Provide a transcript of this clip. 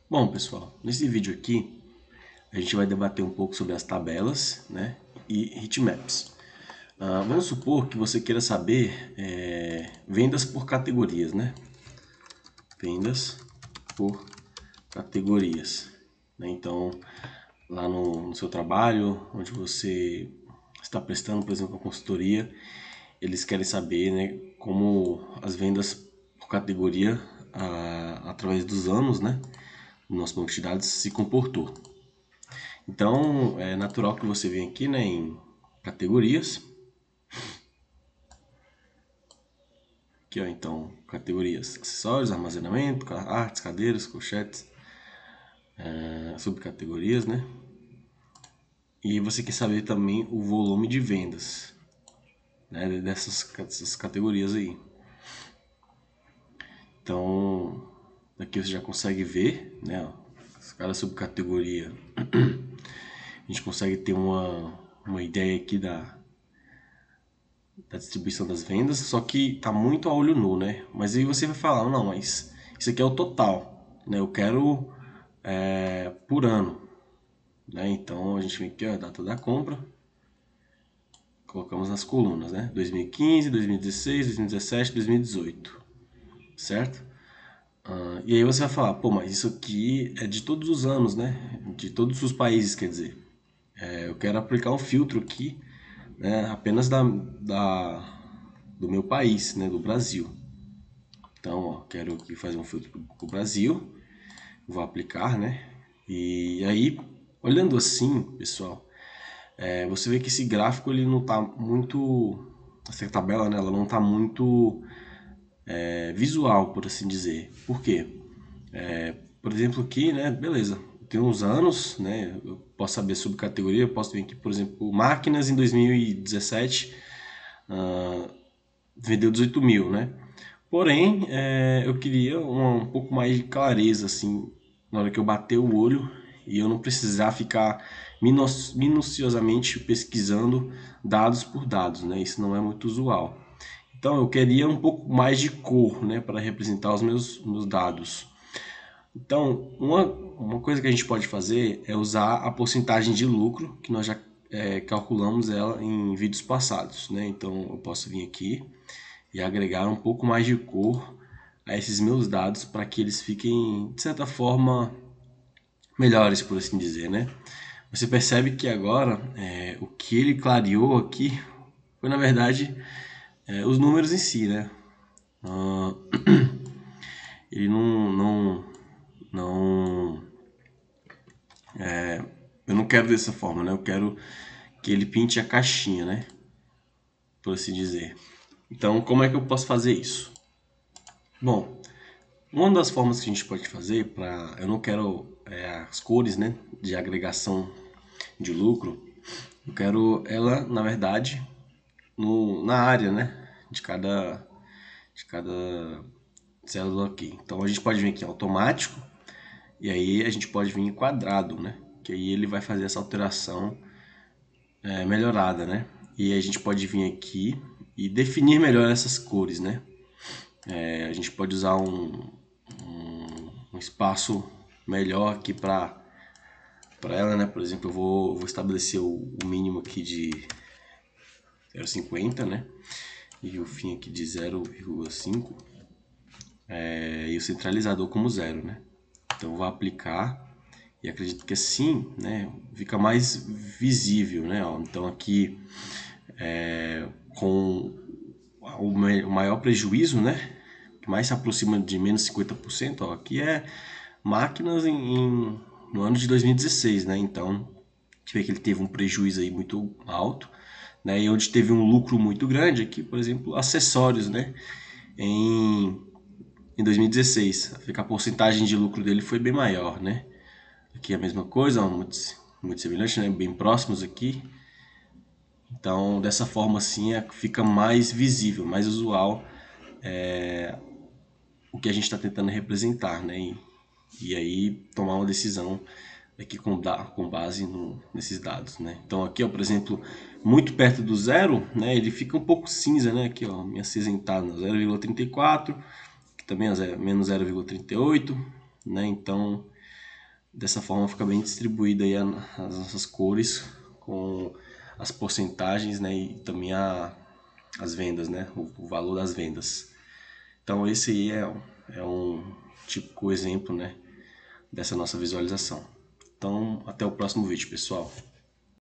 Bom, pessoal, nesse vídeo aqui a gente vai debater um pouco sobre as tabelas, né, e heatmaps. Vamos supor que você queira saber vendas por categorias, né? Vendas por categorias, né? Então, lá no seu trabalho, onde você está prestando, por exemplo, uma consultoria, eles querem saber, né, como as vendas por categoria, através dos anos, né, do nosso banco de dados se comportou. Então, é natural que você venha aqui, né, em categorias. Aqui, ó, então, categorias: acessórios, armazenamento, artes, cadeiras, colchetes, subcategorias, né? E você quer saber também o volume de vendas, né, dessas categorias aí. Então, aqui você já consegue ver, né, ó, cada subcategoria. A gente consegue ter uma ideia aqui da distribuição das vendas, só que tá muito a olho nu, né? Mas aí você vai falar, não, mas isso aqui é o total, né? Eu quero por ano, né? Então a gente vem aqui, ó, a data da compra, colocamos nas colunas, né? 2015, 2016, 2017, 2018, certo? E aí você vai falar, pô, mas isso aqui é de todos os anos, né? De todos os países, quer dizer. Eu quero aplicar um filtro aqui, né? Apenas do meu país, né? Do Brasil. Então, ó, quero aqui fazer um filtro para o Brasil, vou aplicar, né? E aí, olhando assim, pessoal, você vê que esse gráfico ele não está muito, essa tabela, né, ela não está muito visual, por assim dizer. Por quê? Por exemplo, aqui, né, beleza, tem uns anos, né, eu posso saber sobre categoria, eu posso vir aqui, por exemplo, máquinas em 2017, vendeu 18 mil, né? Porém, eu queria um pouco mais de clareza, assim, na hora que eu bater o olho e eu não precisar ficar minuciosamente pesquisando dados por dados, né? Isso não é muito usual. Então, eu queria um pouco mais de cor, né, para representar os meus dados. Então, uma coisa que a gente pode fazer é usar a porcentagem de lucro, que nós já calculamos ela em vídeos passados, né? Então, eu posso vir aqui e agregar um pouco mais de cor a esses meus dados para que eles fiquem, de certa forma, melhores, por assim dizer, né? Você percebe que agora o que ele clareou aqui foi, na verdade, os números em si, né? Ah, ele não, eu não quero dessa forma, né? Eu quero que ele pinte a caixinha, né? Por assim dizer. Então, como é que eu posso fazer isso? Bom, uma das formas que a gente pode fazer para, eu não quero as cores, né, de agregação de lucro, eu quero ela, na verdade, na área, né, de cada célula aqui. Então a gente pode vir aqui em automático e aí a gente pode vir em quadrado, né, que aí ele vai fazer essa alteração melhorada, né. E a gente pode vir aqui e definir melhor essas cores, né. A gente pode usar um espaço melhor aqui para ela, né? Por exemplo, eu vou estabelecer o mínimo aqui de 0,50, né? E o fim aqui de 0,5 e o centralizador como 0, né? Então eu vou aplicar e acredito que assim, né, fica mais visível, né? Ó, então aqui com o maior prejuízo, né? Que mais se aproxima de menos 50%, ó, aqui é máquinas no ano de 2016, né? Então, a gente vê que ele teve um prejuízo aí muito alto, né? E onde teve um lucro muito grande aqui, por exemplo, acessórios, né? Em, em 2016, a porcentagem de lucro dele foi bem maior, né? Aqui é a mesma coisa, ó, muito semelhante, né? Bem próximos aqui. Então, dessa forma assim, fica mais visível, mais usual o que a gente está tentando representar, né? E aí tomar uma decisão aqui com base nesses dados, né? Então aqui, ó, por exemplo, muito perto do zero, né? Ele fica um pouco cinza, né? Aqui, ó, minha acinzentada no 0,34, que também é menos 0,38, né? Então Dessa forma fica bem distribuída aí as nossas cores com as porcentagens, né, e também as vendas, né, o valor das vendas. Então esse aí é um típico exemplo, né, dessa nossa visualização. Então até o próximo vídeo, pessoal.